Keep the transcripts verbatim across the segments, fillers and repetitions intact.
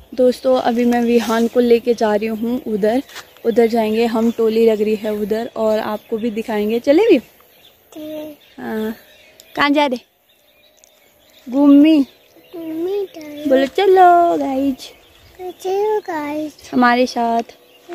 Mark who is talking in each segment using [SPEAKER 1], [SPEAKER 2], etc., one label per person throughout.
[SPEAKER 1] दोस्तों अभी मैं विहान को लेके जा रही हूँ उधर उधर जाएंगे हम। टोली लग रही है उधर और आपको भी दिखाएंगे। चले भी हाँ। कहाँ जा रहे? घूमी बोलो चलो गाइज,
[SPEAKER 2] चलो गाइज
[SPEAKER 1] हमारे साथ।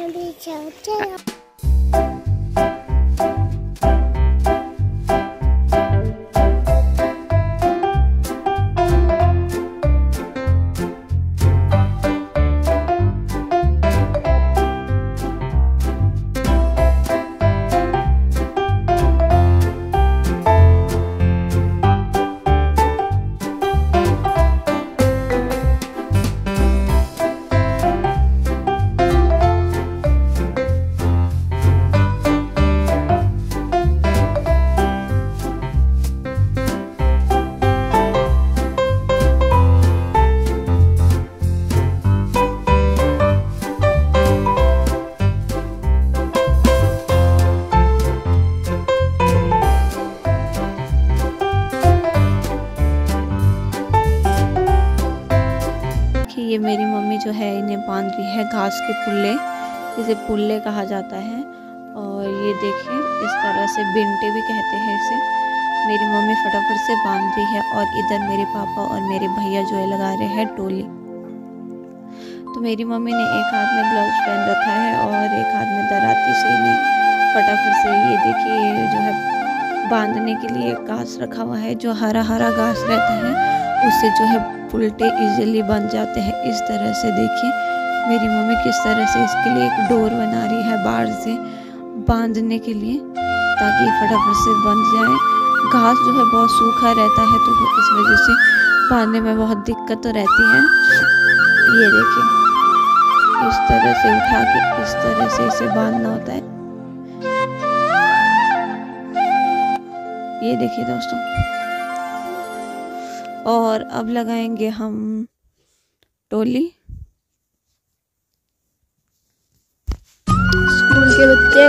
[SPEAKER 1] ये मेरी मम्मी जो है इन्हें बांध रही है घास के पुल्ले, इसे पुल्ले कहा जाता है। और ये देखिए इस तरह से बिंटे भी कहते हैं इसे। मेरी मम्मी फटाफट से बांध रही है और इधर मेरे पापा और मेरे भैया जो है लगा रहे हैं टोली। तो मेरी मम्मी ने एक हाथ में ग्लव्स पहन रखा है और एक हाथ में दराती से इन्हें फटाफट से ये देखिए जो है बांधने के लिए घास रखा हुआ है, जो हरा हरा घास रहता है उससे जो है पुल्टे इजीली बन जाते हैं। इस तरह से देखिए मेरी मम्मी किस तरह से इसके लिए एक डोर बना रही है बाहर से बांधने के लिए, ताकि फटाफट से बन जाए। घास जो है बहुत सूखा रहता है तो इस वजह से बांधने में बहुत दिक्कत तो रहती है। ये देखिए इस तरह से उठा के इस तरह से इसे बांधना होता है। ये देखिए दोस्तों, और अब लगाएंगे हम टोली। स्कूल के बच्चे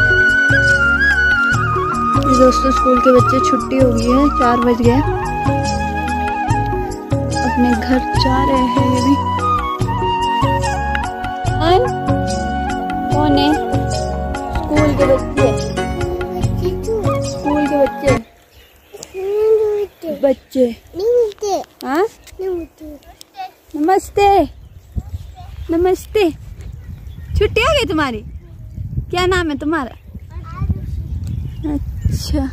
[SPEAKER 1] दोस्तों स्कूल के बच्चे छुट्टी हो गई है, चार बज गए, अपने घर जा रहे हैं। ये भी कौन है? स्कूल के बच्चे स्कूल के बच्चे बच्चे हाँ नमस्ते नमस्ते। छुट्टी हो गई तुम्हारी? क्या नाम है तुम्हारा? अच्छा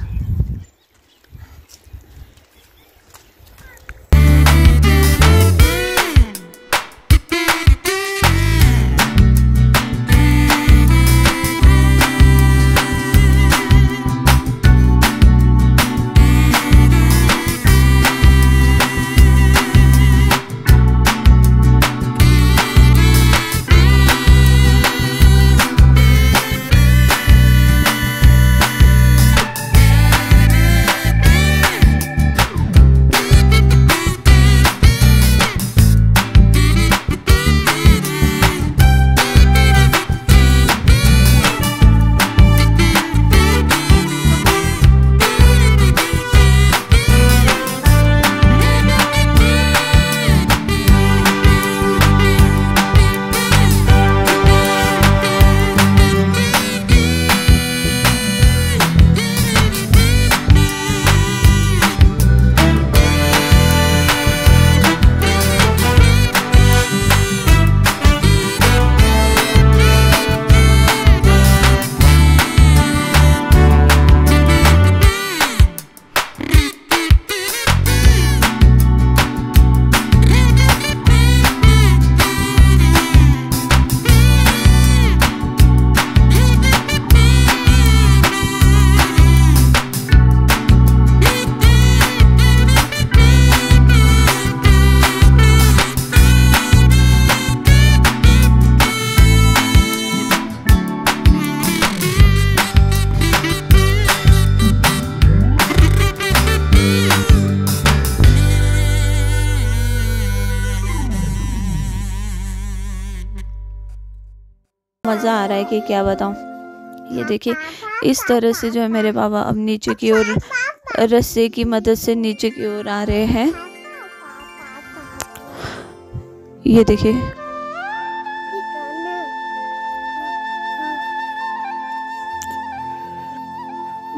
[SPEAKER 1] मज़ा आ रहा है कि क्या बताऊं। ये देखिए इस तरह से जो है मेरे पापा अब नीचे की ओर रस्से की मदद से नीचे की ओर आ रहे हैं। ये देखिए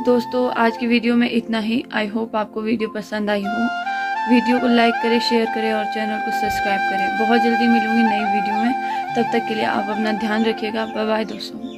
[SPEAKER 1] दोस्तों आज की वीडियो में इतना ही। आई होप आपको वीडियो पसंद आई हो। वीडियो को लाइक करें, शेयर करें और चैनल को सब्सक्राइब करें। बहुत जल्दी मिलूंगी नई वीडियो में, तब तक के लिए आप अपना ध्यान रखिएगा। बाय बाय दोस्तों।